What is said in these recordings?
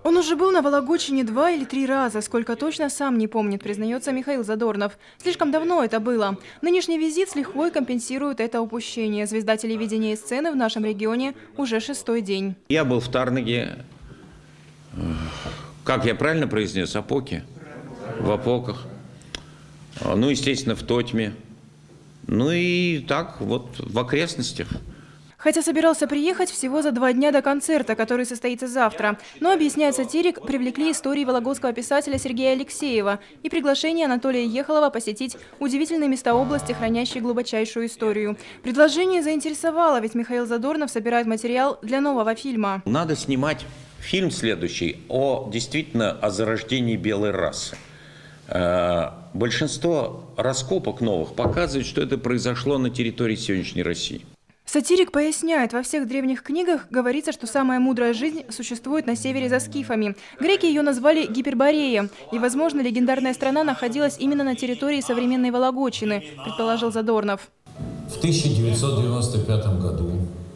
Он уже был на Вологодчине 2 или 3 раза, сколько точно сам не помнит, признается Михаил Задорнов. Слишком давно это было. Нынешний визит с лихвой компенсирует это упущение. Звезда телевидения и сцены в нашем регионе уже 6-й день. Я был в Тарныге, как я правильно произнес, Опоке, в Опоках, ну, естественно, в Тотьме, ну и так вот в окрестностях. Хотя собирался приехать всего за 2 дня до концерта, который состоится завтра. Но, объясняет сатирик, привлекли истории вологодского писателя Сергея Алексеева и приглашение Анатолия Ехолова посетить удивительные места области, хранящие глубочайшую историю. Предложение заинтересовало, ведь Михаил Задорнов собирает материал для нового фильма. Надо снимать фильм следующий действительно о зарождении белой расы. Большинство раскопок новых показывает, что это произошло на территории сегодняшней России. Сатирик поясняет, во всех древних книгах говорится, что самая мудрая жизнь существует на севере за скифами. Греки ее назвали Гиперборея, и, возможно, легендарная страна находилась именно на территории современной Вологодчины, предположил Задорнов. В 1995 году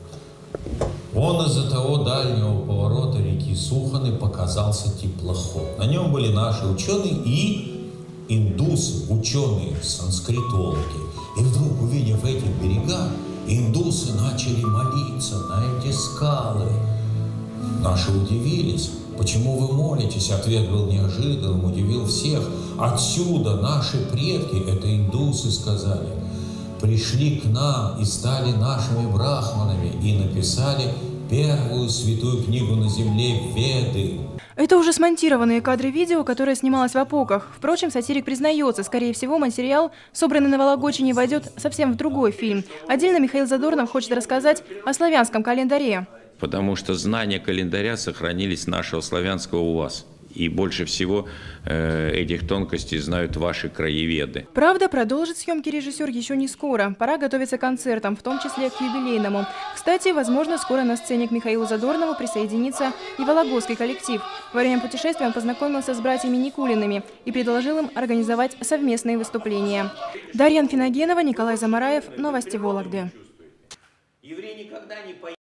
он из-за того дальнего поворота реки Суханы показался теплоход. На нем были наши ученые и индусы, ученые-санскритологи. И вдруг, увидев эти берега, индусы начали молиться на эти скалы. Наши удивились. Почему вы молитесь? Ответ был неожиданным, удивил всех. Отсюда наши предки, это индусы, сказали, пришли к нам и стали нашими брахманами и написали первую святую книгу на земле Веды. Это уже смонтированные кадры видео, которое снималось в Опоках. Впрочем, сатирик признается, скорее всего, материал, собранный на Вологодчине, войдет совсем в другой фильм. Отдельно Михаил Задорнов хочет рассказать о славянском календаре. Потому что знания календаря сохранились нашего славянского у вас. И больше всего этих тонкостей знают ваши краеведы. Правда, продолжит съемки режиссер еще не скоро. Пора готовиться к концертам, в том числе к юбилейному. Кстати, возможно, скоро на сцене к Михаилу Задорнову присоединится и вологодский коллектив. Во время путешествия он познакомился с братьями Никулиными и предложил им организовать совместные выступления. Дарья Анфиногенова, Николай Замараев. Новости Вологды.